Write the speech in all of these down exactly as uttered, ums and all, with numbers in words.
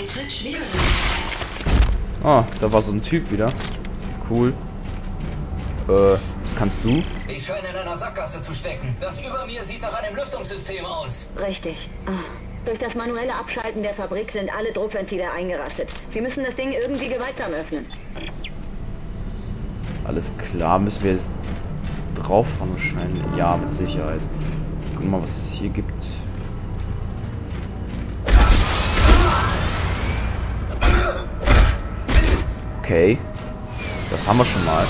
Eintritt schwierig. Oh, da war so ein Typ wieder. Cool. Äh, was kannst du? Ich scheine in einer Sackgasse zu stecken. Das über mir sieht nach einem Lüftungssystem aus. Richtig. Ah. Durch das manuelle Abschalten der Fabrik sind alle Druckventile eingerastet. Sie müssen das Ding irgendwie gewaltsam öffnen. Alles klar, müssen wir jetzt drauffahren wahrscheinlich. Ja, mit Sicherheit. Gucken wir mal, was es hier gibt. Okay. Das haben wir schon mal.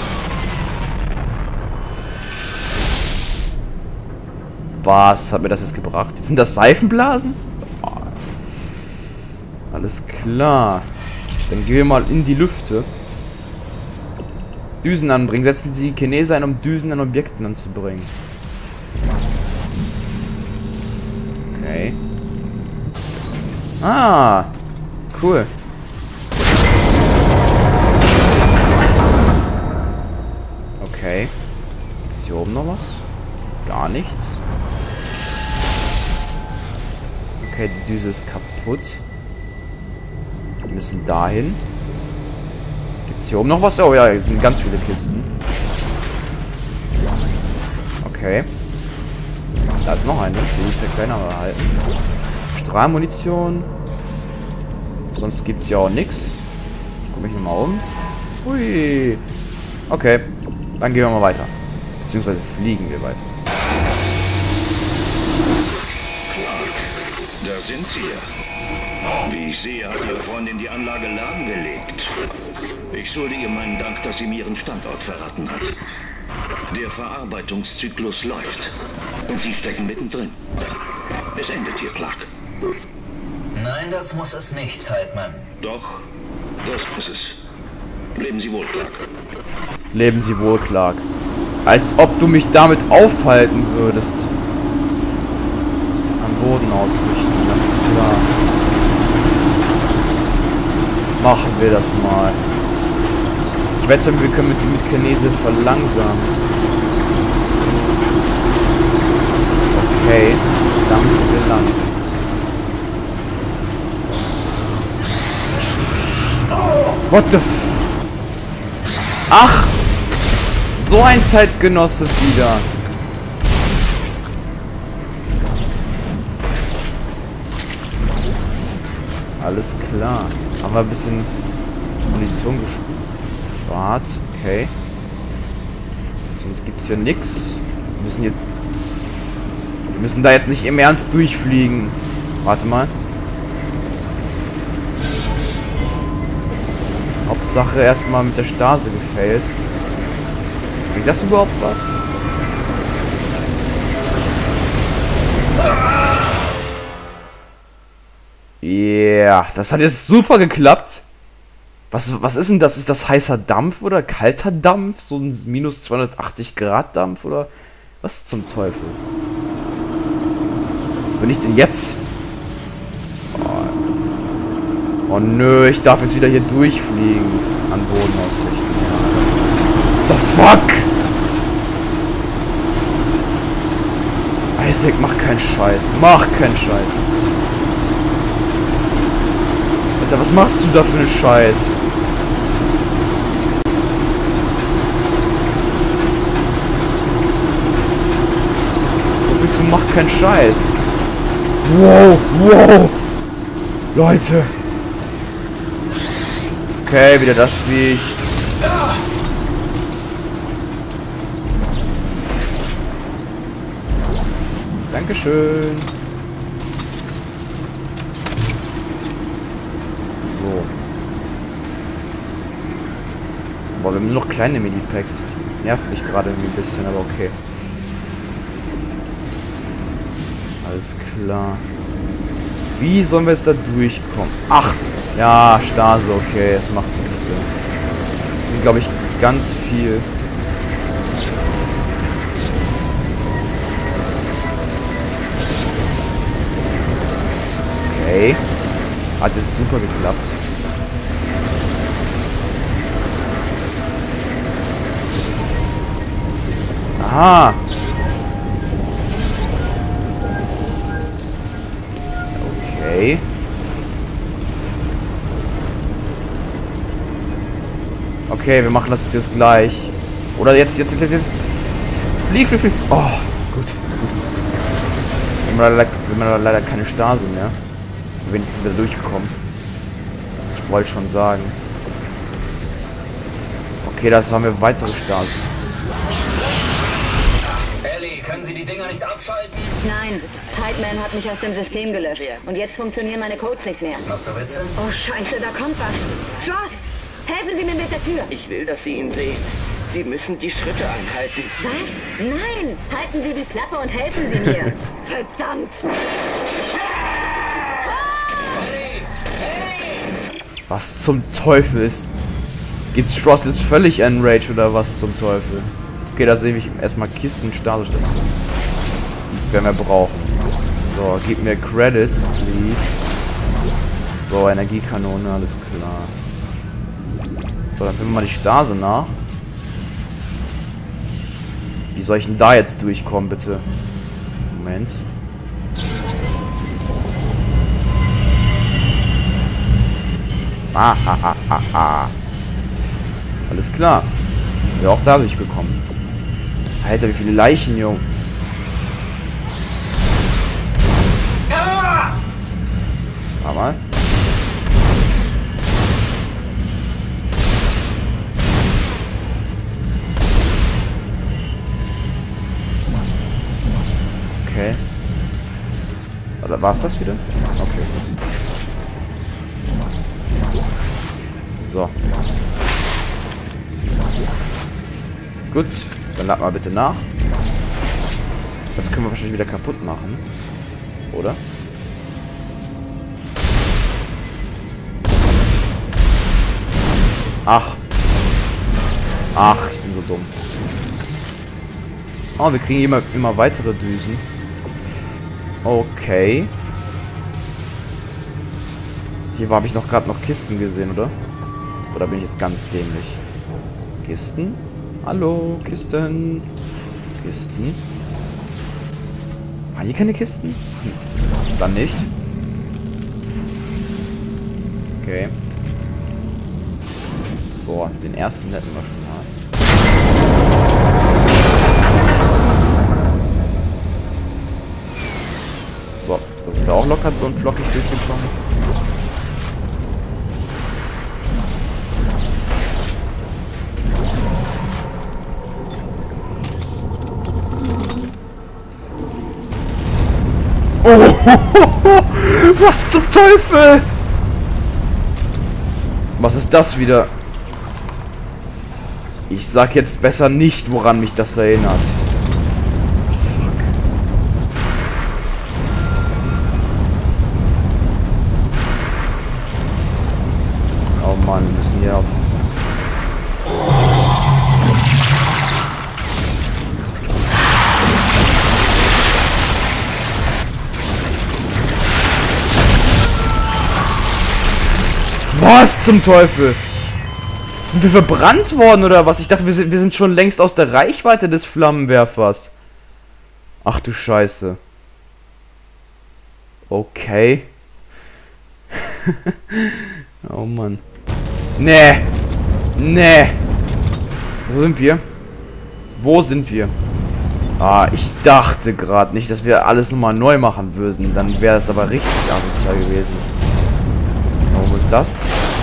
Was hat mir das jetzt gebracht? Jetzt sind das Seifenblasen? Oh. Alles klar. Dann gehen wir mal in die Lüfte. Düsen anbringen. Setzen Sie Kinese ein, um Düsen an Objekten anzubringen. Okay. Ah. Cool. Okay. Ist hier oben noch was? Gar nichts. Okay, die Düse ist kaputt. Wir müssen dahin. Gibt es hier oben noch was? Oh ja, hier sind ganz viele Kisten. Okay. Da ist noch eine. Die ist ja kleiner erhalten. Strahlmunition. Sonst gibt es ja auch nichts. Guck mich nochmal um. Hui. Okay. Dann gehen wir mal weiter. Beziehungsweise fliegen wir weiter. Da sind Sie. Wie ich sehe, hat Ihre Freundin die Anlage lahmgelegt. Ich schulde ihr meinen Dank, dass sie mir ihren Standort verraten hat. Der Verarbeitungszyklus läuft. Und Sie stecken mittendrin. Es endet hier, Clark. Nein, das muss es nicht, Heidmann. Doch, das ist es. Leben Sie wohl, Clark. Leben Sie wohl, Clark. Als ob du mich damit aufhalten würdest. Am Boden ausrichten, ganz klar. Machen wir das mal. Ich wette, wir können mit, mit Kinese verlangsamen. Okay, da müssen wir lang. What the f... Ach! So ein Zeitgenosse wieder. Alles klar. Haben wir ein bisschen Munition gespart. Okay. Sonst gibt es hier nichts. Wir müssen hier... Wir müssen da jetzt nicht im Ernst durchfliegen. Warte mal. Hauptsache erstmal mit der Stase gefällt. Bringt das überhaupt was? Ja, yeah, das hat jetzt super geklappt. Was, was ist denn das? Ist das heißer Dampf oder kalter Dampf? So ein minus zweihundertachtzig Grad Dampf oder was zum Teufel? Bin ich denn jetzt? Oh, oh nö, ich darf jetzt wieder hier durchfliegen. An Boden ausrichten. Ja. The fuck? Isaac, mach keinen Scheiß. Mach keinen Scheiß. Alter, was machst du da für einen Scheiß? So viel zu mach keinen Scheiß. Wow, wow. Leute. Okay, wieder das Viech. Dankeschön. So. Boah, wir haben nur noch kleine Mini-Packs. Nervt mich gerade irgendwie ein bisschen, aber okay. Alles klar. Wie sollen wir jetzt da durchkommen? Ach, ja, Stase, okay, das macht nichts. Das sind, glaube ich, ganz viel. Okay. Hat es super geklappt. Aha. Okay. Okay, wir machen das jetzt gleich. Oder jetzt, jetzt, jetzt, jetzt, jetzt. Flieg, flieg, flieg. Oh, gut. Wir haben leider, wir haben leider keine Stase mehr. Wenigstens wieder durchgekommen. Ich wollte schon sagen. Okay, das haben wir weitere Stasen. Ellie, können Sie die Dinger nicht abschalten? Nein, Tideman hat mich aus dem System gelöscht. Und jetzt funktionieren meine Codes nicht mehr. Hast du Witze? Oh, scheiße, da kommt was. Schloss! Helfen Sie mir mit der Tür! Ich will, dass Sie ihn sehen. Sie müssen die Schritte anhalten. Was? Nein! Halten Sie die Klappe und helfen Sie mir! Verdammt! Ellie! Ellie! Was zum Teufel ist? Geht Stross jetzt völlig enraged oder was zum Teufel? Okay, da sehe ich erstmal Kisten, Stasestation. Die werden wir brauchen. So, gib mir Credits, please. So, Energiekanone, alles klar. So, dann finden wir mal die Stase nach. Wie soll ich denn da jetzt durchkommen, bitte? Moment. Ah, ha, ha, ha, ha. Alles klar. Wäre auch da durchgekommen. Alter, wie viele Leichen, Junge. Warte mal. Okay. Oder war es das wieder? Okay, gut. So. Gut, dann lad mal bitte nach. Das können wir wahrscheinlich wieder kaputt machen. Oder? Ach. Ach, ich bin so dumm. Oh, wir kriegen immer, immer weitere Düsen. Okay. Hier habe ich noch gerade noch Kisten gesehen, oder? Oder bin ich jetzt ganz dämlich? Kisten? Hallo, Kisten. Kisten. Waren hier keine Kisten? Hm. Dann nicht. Okay. So, den ersten hätten wir schon mal. So, da sind wir auch locker und flockig durchgekommen. Oh, was zum Teufel? Was ist das wieder? Ich sag jetzt besser nicht, woran mich das erinnert. Fuck. Oh Mann, wir müssen hier auf... Was zum Teufel? Sind wir verbrannt worden oder was? Ich dachte, wir sind, wir sind schon längst aus der Reichweite des Flammenwerfers. Ach du Scheiße. Okay. Oh Mann. Nee. Nee. Wo sind wir? Wo sind wir? Ah, ich dachte gerade nicht, dass wir alles nochmal neu machen würden. Dann wäre es aber richtig asozial gewesen. Wo ist das?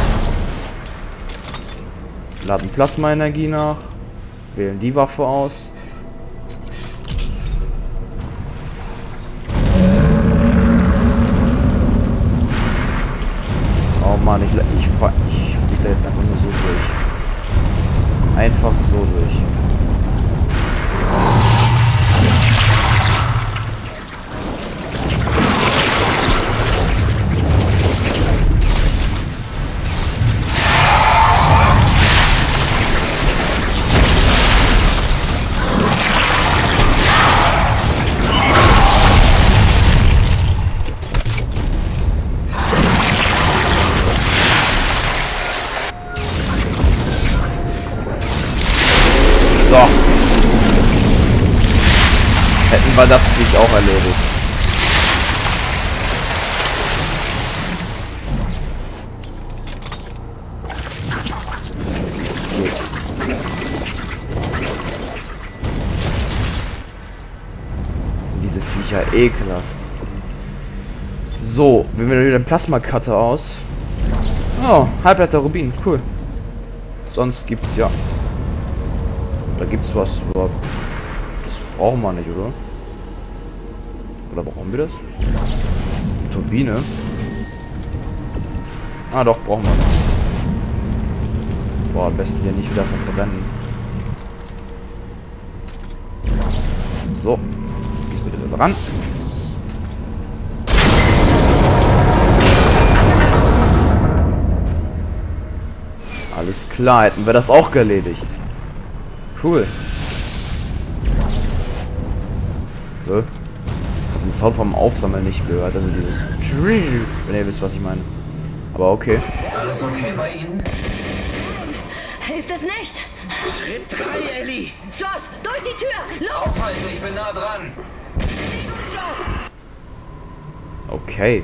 Laden Plasma-Energie nach. Wählen die Waffe aus. Oh Mann, ich, ich, ich fliege da jetzt einfach nur so durch. Einfach so durch. So. Hätten wir das Viech auch erledigt. Alter, ekelhaft. So, wählen wir wieder den Plasma-Cutter aus. Oh, Halbleiter Rubin, cool. Sonst gibt's ja. Da gibt's was, aber das brauchen wir nicht, oder? Oder brauchen wir das? Turbine. Ah, doch, brauchen wir. Boah, am besten hier nicht wieder verbrennen. So. Gehst bitte ran. Alles klar, hätten wir das auch erledigt. Cool. So. Ich hab den Sound vom Aufsammeln nicht gehört, also dieses wenn ihr wisst, was ich meine. Aber okay. Alles okay bei Ihnen? Ist es nicht? Schritt drei, Ellie. Stross, durch die Tür! Los! Aufhalten, ich bin nah dran. Okay.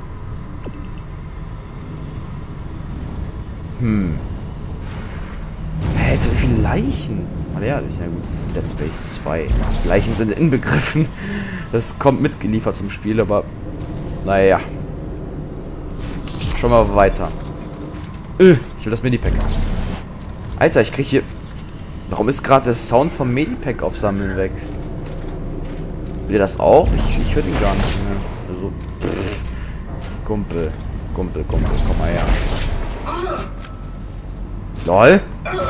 Hm. Hä, so viele Leichen. Mal ehrlich, na gut, das ist Dead Space zwei. Leichen sind inbegriffen. Das kommt mitgeliefert zum Spiel, aber naja. Schauen wir mal weiter. Äh, ich will das Medipack. Alter, ich krieg hier... Warum ist gerade der Sound vom Medipack aufsammeln weg? Will ihr das auch? Ich, ich höre den gar nicht mehr. Also, pff. Kumpel, Kumpel, Kumpel, komm mal her. Lol.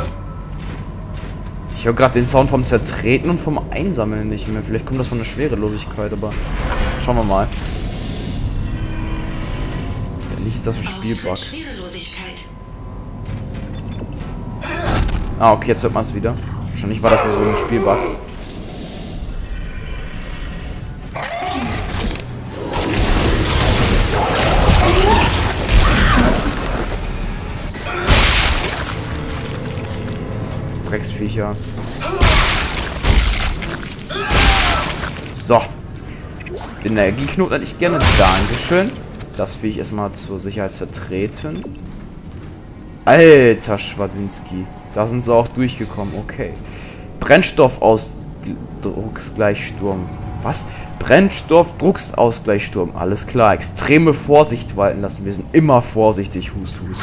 Ich höre gerade den Sound vom Zertreten und vom Einsammeln nicht mehr. Vielleicht kommt das von der Schwerelosigkeit, aber schauen wir mal. Wenn nicht, ist das ein Spielbug. Ah, okay, jetzt hört man es wieder. Wahrscheinlich war das so ein Spielbug. Drecksviecher. So. Den Energieknoten hätte ich gerne. Dankeschön. Das will ich erstmal zur Sicherheit vertreten. Alter Schwadinski. Da sind sie auch durchgekommen. Okay. Brennstoffausgleichssturm. Was? Brennstoffdrucksausgleichssturm. Alles klar. Extreme Vorsicht walten lassen. Wir sind immer vorsichtig. Hust, hust.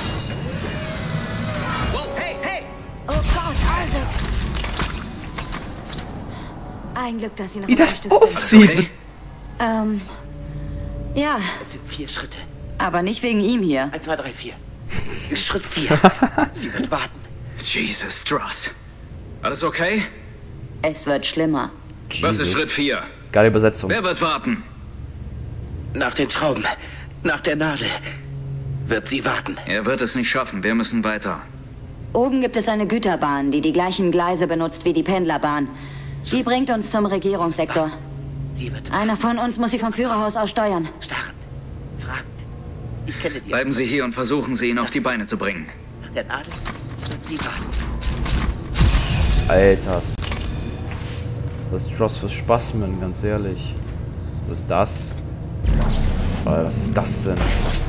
Ein Glück, dass Sie noch Wie das unterstützt aussieht. Okay. sind. Ähm, ja, Es sind vier Schritte. aber nicht wegen ihm hier. Eins, zwei, drei, vier. Schritt vier. Sie wird warten. Jesus, Stross. Alles okay? Es wird schlimmer. Was ist Schritt vier? Geile Übersetzung. Wer wird warten? Nach den Schrauben. Nach der Nadel. Wird sie warten. Er wird es nicht schaffen. Wir müssen weiter. Oben gibt es eine Güterbahn, die die gleichen Gleise benutzt wie die Pendlerbahn. Sie bringt uns zum Regierungssektor. Sie wird Einer von uns muss sie vom Führerhaus aus steuern. starrend. Fragt. Ich kenne die. Bleiben Sie hier und versuchen Sie, ihn auf die Beine zu bringen. Nach der Nadel wird sie warten. Alter. Das ist Dross für Spasmen, ganz ehrlich. Was ist das? Alter, was ist das denn?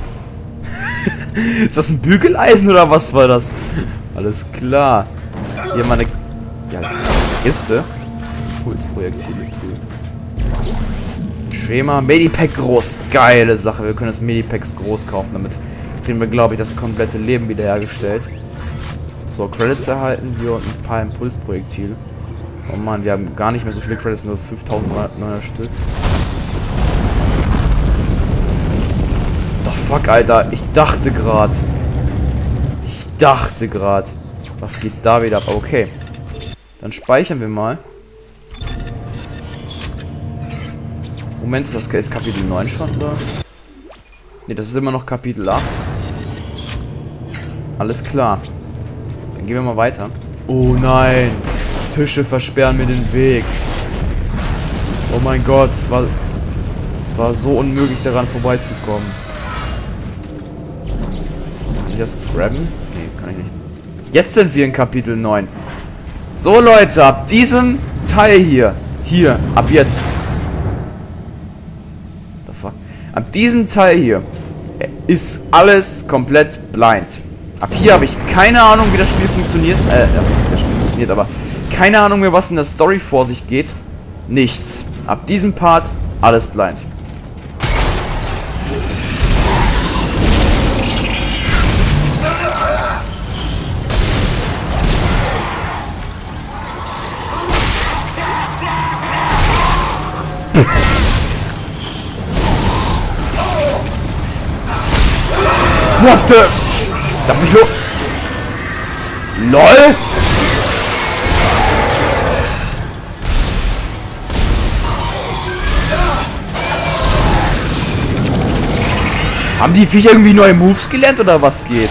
Ist das ein Bügeleisen oder was war das? Alles klar. Hier mal eine... Ja, Kiste. Pulsprojektile. Schema. Medipack groß. Geile Sache. Wir können das Medipacks groß kaufen. Damit kriegen wir, glaube ich, das komplette Leben wiederhergestellt. So, Credits erhalten wir und ein paar Impulsprojektile. Oh Mann, wir haben gar nicht mehr so viele Credits, nur fünftausendneunhundert Stück. The fuck, Alter. Ich dachte gerade. Ich dachte gerade. Was geht da wieder ab? Okay. Dann speichern wir mal. Moment, ist das ist Kapitel neun schon, oder? Ne, das ist immer noch Kapitel acht. Alles klar. Dann gehen wir mal weiter. Oh nein. Tische versperren mir den Weg. Oh mein Gott, es war, es war so unmöglich daran vorbeizukommen. Kann ich das grabben? Nee, kann ich nicht. Jetzt sind wir in Kapitel neun. So Leute, ab diesem Teil hier, hier, ab jetzt. The fuck? Ab diesem Teil hier ist alles komplett blind. Ab hier habe ich keine Ahnung, wie das Spiel funktioniert. Äh, ja, wie das Spiel funktioniert, aber keine Ahnung mehr, was in der Story vor sich geht. Nichts. Ab diesem Part Alles blind. What the? Lass mich los! LOL! Haben die Viecher irgendwie neue Moves gelernt oder was geht?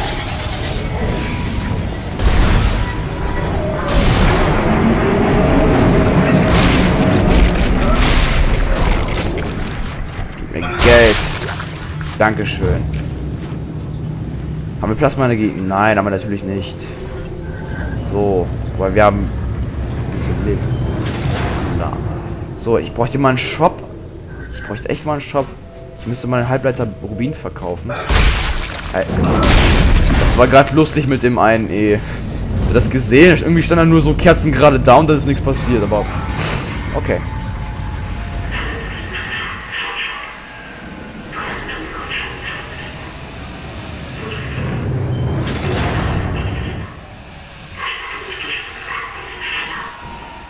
Gib mir Geld. Dankeschön. Haben wir Plasma-Energie? Nein, haben wir natürlich nicht. So, weil wir haben ein bisschen Leben. So, ich bräuchte mal einen Shop. Ich bräuchte echt mal einen Shop. Ich müsste mal einen Halbleiter Rubin verkaufen. Das war gerade lustig mit dem einen, eh. Das gesehen, irgendwie stand da nur so Kerzen gerade da und da ist nichts passiert, aber okay.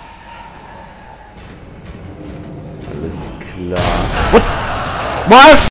Alles klar. What? Was?